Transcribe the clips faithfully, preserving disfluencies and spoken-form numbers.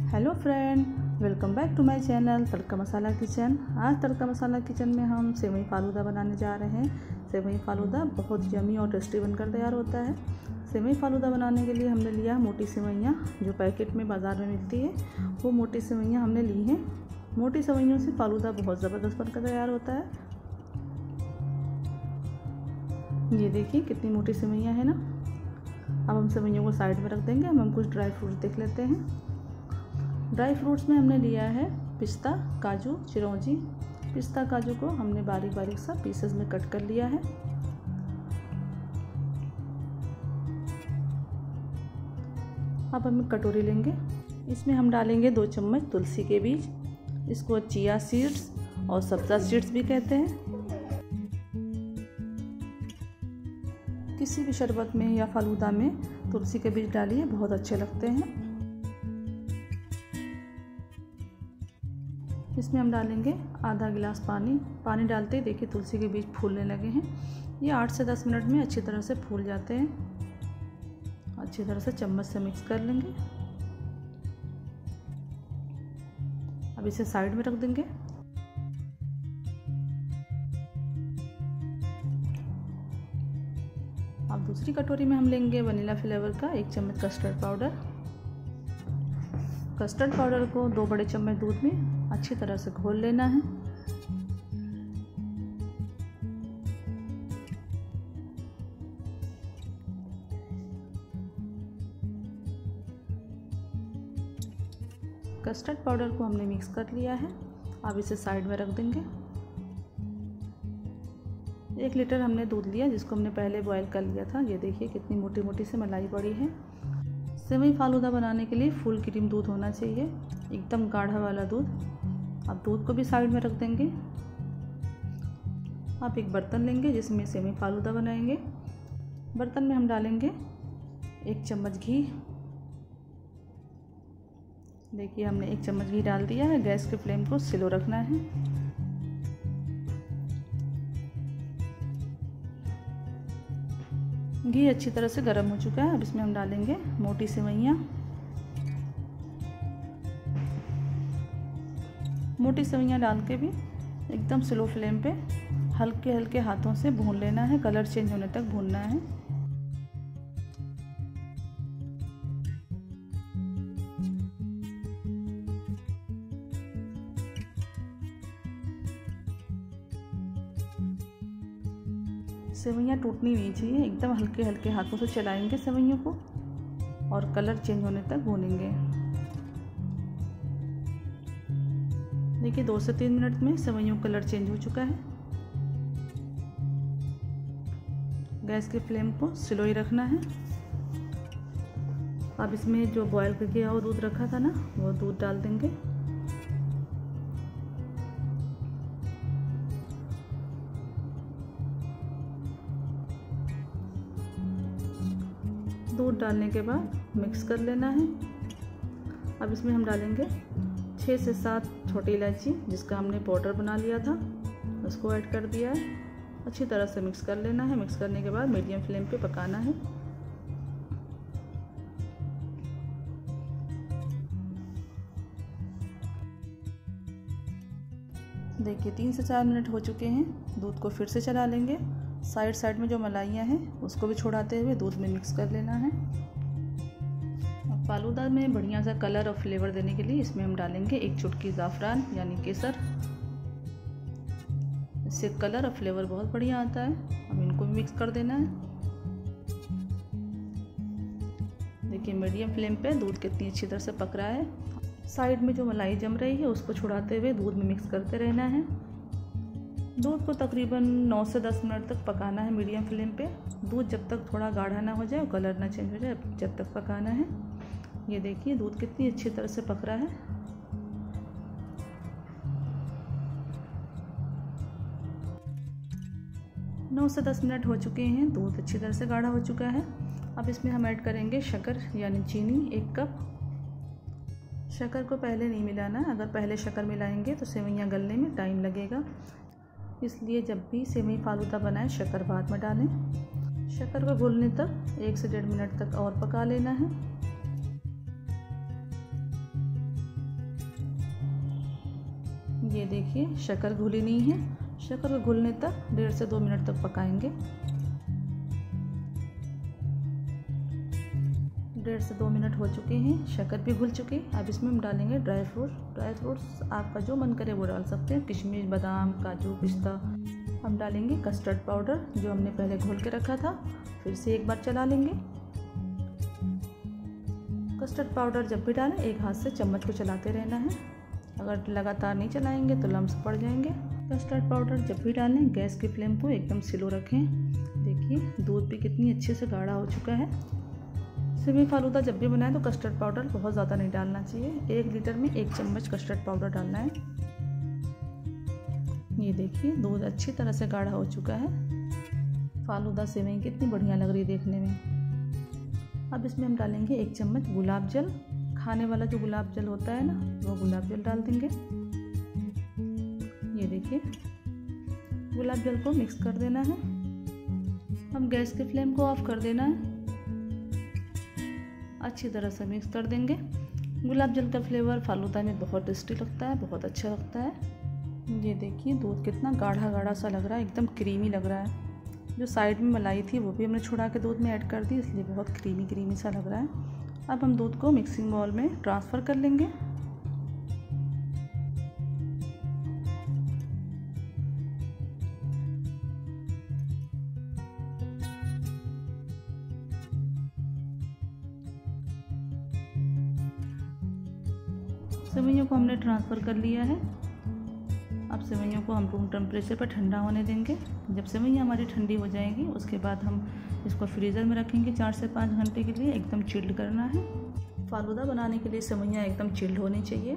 Hello friend, welcome back to my channel Tadka Masala kitchen. आज Tadka Masala kitchen में हम सेवई फालूदा बनाने जा रहे हैं। सेवई फालूदा बहुत यमी और टेस्टी बनकर तैयार होता है। सेवई फालूदा बनाने के लिए हमने लिया मोटी सेवइयाँ जो पैकेट में बाज़ार में मिलती है, वो मोटी सेवइयाँ हमने ली हैं। मोटी सेवइयों से फालूदा बहुत ज़बरदस्त बनकर तैयार होता है। ये देखिए कितनी मोटी सेवइयाँ हैं ना। अब हम सेवइयों को साइड में रख देंगे। अब हम कुछ ड्राई फ्रूट्स देख लेते हैं। ड्राई फ्रूट्स में हमने लिया है पिस्ता, काजू, चिरौंजी। पिस्ता काजू को हमने बारीक बारीक सा पीसेस में कट कर लिया है। अब हम कटोरी लेंगे, इसमें हम डालेंगे दो चम्मच तुलसी के बीज। इसको चिया सीड्स और सब्जा सीड्स भी कहते हैं। किसी भी शरबत में या फालूदा में तुलसी के बीज डालिए, बहुत अच्छे लगते हैं। इसमें हम डालेंगे आधा गिलास पानी। पानी डालते ही देखिए तुलसी के बीज फूलने लगे हैं। ये आठ से दस मिनट में अच्छी तरह से फूल जाते हैं। अच्छी तरह से चम्मच से मिक्स कर लेंगे। अब इसे साइड में रख देंगे। अब दूसरी कटोरी में हम लेंगे वनीला फ्लेवर का एक चम्मच कस्टर्ड पाउडर। कस्टर्ड पाउडर को दो बड़े चम्मच दूध में अच्छी तरह से घोल लेना है। कस्टर्ड पाउडर को हमने मिक्स कर लिया है। अब इसे साइड में रख देंगे। एक लीटर हमने दूध लिया जिसको हमने पहले बॉईल कर लिया था। ये देखिए कितनी मोटी मोटी से मलाई पड़ी है। सेवई फालूदा बनाने के लिए फुल क्रीम दूध होना चाहिए, एकदम गाढ़ा वाला दूध। अब दूध को भी साइड में रख देंगे। अब एक बर्तन लेंगे जिसमें सेवई फालूदा बनाएंगे। बर्तन में हम डालेंगे एक चम्मच घी। देखिए हमने एक चम्मच घी डाल दिया है। गैस के फ्लेम को स्लो रखना है। घी अच्छी तरह से गर्म हो चुका है। अब इसमें हम डालेंगे मोटी सेवइयाँ। मोटी सेवइयाँ डाल के भी एकदम स्लो फ्लेम पे हल्के हल्के हाथों से भून लेना है। कलर चेंज होने तक भूनना है। सेवइयाँ टूटनी नहीं चाहिए, एकदम हल्के हल्के हाथों से चलाएंगे सेवइयों को और कलर चेंज होने तक भूनेंगे। देखिए दो से तीन मिनट में सेवइयों का कलर चेंज हो चुका है। गैस के फ्लेम को स्लो ही रखना है। अब इसमें जो बॉयल करके वो दूध रखा था ना, वो दूध डाल देंगे। दूध डालने के बाद मिक्स कर लेना है। अब इसमें हम डालेंगे छः से सात छोटी इलायची जिसका हमने पाउडर बना लिया था, उसको ऐड कर दिया है। अच्छी तरह से मिक्स कर लेना है। मिक्स करने के बाद मीडियम फ्लेम पे पकाना है। देखिए तीन से चार मिनट हो चुके हैं। दूध को फिर से चला लेंगे। साइड साइड में जो मलाइयाँ हैं उसको भी छोड़ाते हुए दूध में मिक्स कर लेना है। अब फालूदा में बढ़िया सा कलर और फ्लेवर देने के लिए इसमें हम डालेंगे एक चुटकी ज़ाफ़रान यानी केसर। इससे कलर और फ्लेवर बहुत बढ़िया आता है। अब इनको भी मिक्स कर देना है। देखिए मीडियम फ्लेम पे दूध कितनी अच्छी तरह से पक रहा है। साइड में जो मलाई जम रही है उसको छुड़ाते हुए दूध में मिक्स करते रहना है। दूध को तकरीबन नौ से दस मिनट तक पकाना है मीडियम फ्लेम पे। दूध जब तक थोड़ा गाढ़ा ना हो जाए और कलर ना चेंज हो जाए जब तक पकाना है। ये देखिए दूध कितनी अच्छी तरह से पक रहा है। नौ से दस मिनट हो चुके हैं। दूध अच्छी तरह से गाढ़ा हो चुका है। अब इसमें हम ऐड करेंगे शक्कर यानी चीनी एक कप। शक्कर को पहले नहीं मिलाना। अगर पहले शक्कर मिलाएंगे तो सेवइयाँ गलने में टाइम लगेगा, इसलिए जब भी सेवई फालूदा बनाएं शक्कर बाद में डालें। शक्कर को घुलने तक एक से डेढ़ मिनट तक और पका लेना है। देखिए शक्कर घुली नहीं है। शक्कर को घुलने तक डेढ़ से दो मिनट तक पकाएंगे। डेढ़ से दो मिनट हो चुके हैं, शक्कर भी घुल चुकी। अब इसमें हम डालेंगे ड्राई फ्रूट। ड्राई फ्रूट्स आपका जो मन करे वो डाल सकते हैं, किशमिश, बादाम, काजू, पिस्ता। हम डालेंगे कस्टर्ड पाउडर जो हमने पहले घोल के रखा था, फिर से एक बार चला लेंगे। कस्टर्ड पाउडर जब भी डालें एक हाथ से चम्मच को चलाते रहना है, अगर लगातार नहीं चलाएंगे तो लम्स पड़ जाएंगे। कस्टर्ड पाउडर जब भी डालें गैस की फ्लेम को एकदम स्लो रखें। देखिए दूध भी कितनी अच्छे से गाढ़ा हो चुका है। सेवई फालूदा जब भी बनाएं तो कस्टर्ड पाउडर बहुत ज़्यादा नहीं डालना चाहिए। एक लीटर में एक चम्मच कस्टर्ड पाउडर डालना है। ये देखिए दूध अच्छी तरह से गाढ़ा हो चुका है। फालूदा सेवई कितनी बढ़िया लग रही है देखने में। अब इसमें हम डालेंगे एक चम्मच गुलाब जल। खाने वाला जो गुलाब जल होता है ना, वो गुलाब जल डाल देंगे। ये देखिए गुलाब जल को मिक्स कर देना है। हम गैस की फ्लेम को ऑफ कर देना है। अच्छी तरह से मिक्स कर देंगे। गुलाब जल का फ्लेवर फालूदा में बहुत टेस्टी लगता है, बहुत अच्छा लगता है। ये देखिए दूध कितना गाढ़ा गाढ़ा सा लग रहा है, एकदम क्रीमी लग रहा है। जो साइड में मलाई थी वो भी हमने छुड़ा के दूध में ऐड कर दी, इसलिए बहुत क्रीमी क्रीमी सा लग रहा है। अब हम दूध को मिक्सिंग बाउल में ट्रांसफ़र कर लेंगे। सेवइयों को हमने ट्रांसफ़र कर लिया है। अब सेवइयों को हम रूम टेम्परेचर पर ठंडा होने देंगे। जब सेवइयाँ हमारी ठंडी हो जाएंगी उसके बाद हम इसको फ्रीज़र में रखेंगे चार से पाँच घंटे के लिए। एकदम चिल्ड करना है। फालूदा बनाने के लिए सेवइयाँ एकदम चिल्ड होनी चाहिए।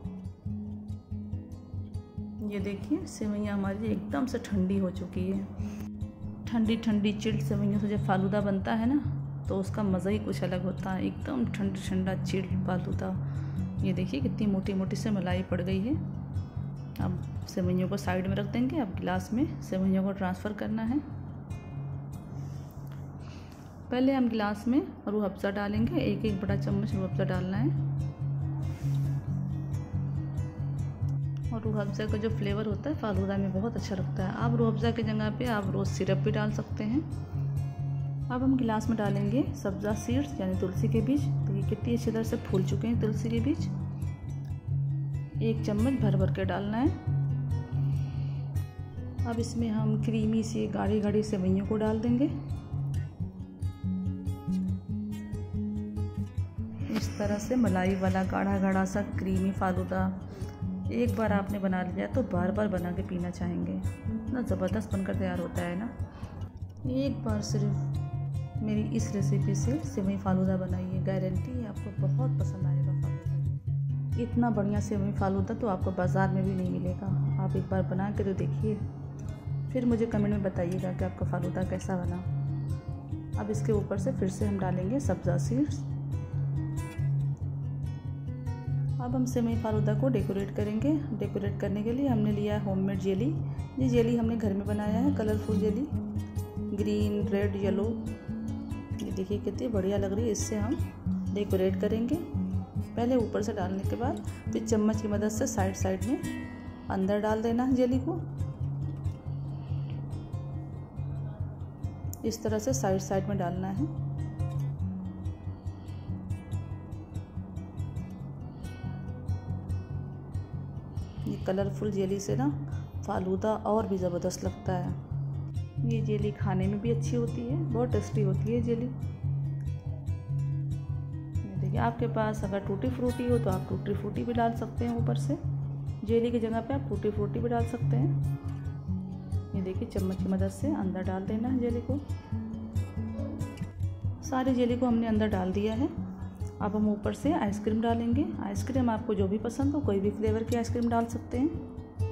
ये देखिए सेवइयाँ हमारी एकदम से ठंडी हो चुकी है। ठंडी ठंडी चिल्ड सेवइयों से जब फालूदा बनता है ना तो उसका मज़ा ही कुछ अलग होता है। एकदम ठंडा ठंडा चिल्ड फालूदा। ये देखिए कितनी मोटी मोटी से मलाई पड़ गई है। अब सेवइयों को साइड में रख देंगे। अब गिलास में सेवइयों को ट्रांसफ़र करना है। पहले हम गिलास में रूह अफ़ज़ा डालेंगे। एक एक बड़ा चम्मच रूह अफ़ज़ा डालना है। और रूह अफ़ज़ा का जो फ्लेवर होता है फालूदा में बहुत अच्छा लगता है। आप रूह अफ़ज़ा की जगह पे आप रोज़ सिरप भी डाल सकते हैं। अब हम गिलास में डालेंगे सब्ज़ा सीड्स यानी तुलसी के बीज। देखिए कितनी अच्छी तरह से फूल चुके हैं तुलसी के बीज। एक चम्मच भर भर के डालना है। अब इसमें हम क्रीमी सी गाढ़ी गाढ़ी सेवइयों को डाल देंगे। इस तरह से मलाई वाला गाढ़ा गाढ़ा सा क्रीमी फालूदा एक बार आपने बना लिया तो बार बार बना के पीना चाहेंगे। इतना ज़बरदस्त बनकर तैयार होता है ना। एक बार सिर्फ मेरी इस रेसिपी से सेवई फालूदा बनाइए, गारंटी है आपको बहुत पसंद आएगा फालूदा। इतना बढ़िया सेवई फालूदा तो आपको बाज़ार में भी नहीं मिलेगा। आप एक बार बना के तो देखिए, फिर मुझे कमेंट में बताइएगा कि आपका फालूदा कैसा बना। अब इसके ऊपर से फिर से हम डालेंगे सब्ज़ा सीड्स। अब हम सेवई फालूदा को डेकोरेट करेंगे। डेकोरेट करने के लिए हमने लिया है होममेड जेली। ये जेली हमने घर में बनाया है, colourful jelly, green, red, yellow. ये देखिए कितनी बढ़िया लग रही है। इससे हम डेकोरेट करेंगे। पहले ऊपर से डालने के बाद फिर चम्मच की मदद से साइड साइड में अंदर डाल देना है जेली को। इस तरह से साइड साइड में डालना है। ये कलरफुल जेली से ना फालूदा और भी ज़बरदस्त लगता है। ये जेली खाने में भी अच्छी होती है, बहुत टेस्टी होती है जेली। देखिए आपके पास अगर टूटी फ्रूटी हो तो आप टूटी फ्रूटी भी डाल सकते हैं ऊपर से। जेली की जगह पे आप टूटी फ्रूटी भी डाल सकते हैं। ये देखिए चम्मच की मदद से अंदर डाल देना है जेली को। सारी जेली को हमने अंदर डाल दिया है। अब हम ऊपर से आइसक्रीम डालेंगे। आइसक्रीम आपको जो भी पसंद हो, कोई भी फ्लेवर की आइसक्रीम डाल सकते हैं।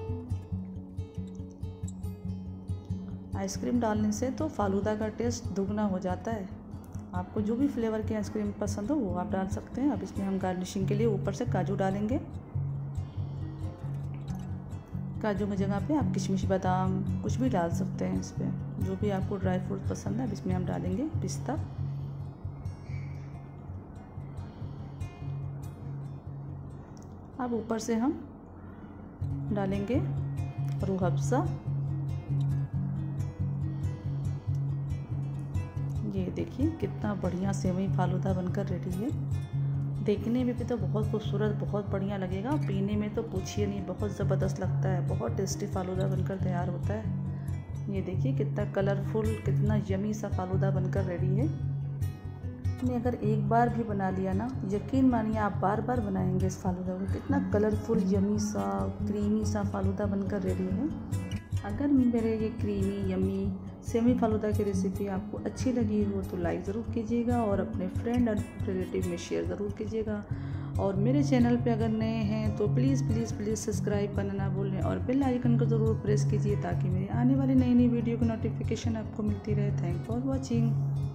आइसक्रीम डालने से तो फालूदा का टेस्ट दुगना हो जाता है। आपको जो भी फ्लेवर की आइसक्रीम पसंद हो वो आप डाल सकते हैं। अब इसमें हम गार्निशिंग के लिए ऊपर से काजू डालेंगे। काजू की जगह पे आप किशमिश, बादाम कुछ भी डाल सकते हैं। इस पर जो भी आपको ड्राई फ्रूट पसंद है। अब इसमें हम डालेंगे पिस्ता। अब ऊपर से हम डालेंगे रूह अफ़ज़ा। ये देखिए कितना बढ़िया सेवई फालूदा बनकर रेडी है। देखने में भी तो बहुत खूबसूरत, बहुत बढ़िया लगेगा। पीने में तो पूछिए नहीं, बहुत ज़बरदस्त लगता है। बहुत टेस्टी फालूदा बनकर तैयार होता है। ये देखिए कितना कलरफुल, कितना यमी सा फालूदा बनकर रेडी है। आपने अगर एक बार भी बना लिया ना, यकीन मानिए आप बार बार बनाएंगे इस फालूदा को। कितना कलरफुल, यमी सा, क्रीमी सा फालूदा बनकर रेडी है। अगर मेरे ये क्रीमी यमी सेवई फालूदा की रेसिपी आपको अच्छी लगी हो तो लाइक ज़रूर कीजिएगा और अपने फ्रेंड और रिलेटिव में शेयर ज़रूर कीजिएगा। और मेरे चैनल पे अगर नए हैं तो प्लीज़ प्लीज़ प्लीज़ सब्सक्राइब करना ना भूलें और बेल आइकन को ज़रूर प्रेस कीजिए ताकि मेरी आने वाली नई नई वीडियो की नोटिफिकेशन आपको मिलती रहे। Thank for watching.